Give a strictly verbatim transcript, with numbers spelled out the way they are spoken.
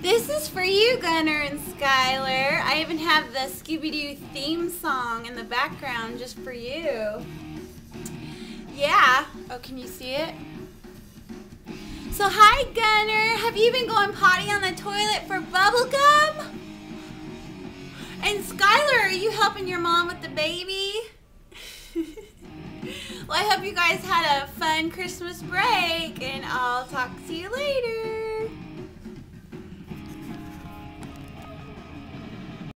This is for you, Gunner and Skylar. I even have the Scooby-Doo theme song in the background just for you. Yeah. Oh, can you see it? So, hi, Gunner. Have you been going potty on the toilet for bubblegum? And Skylar, are you helping your mom with the baby? Well, I hope you guys had a fun Christmas break, and I'll talk to you later.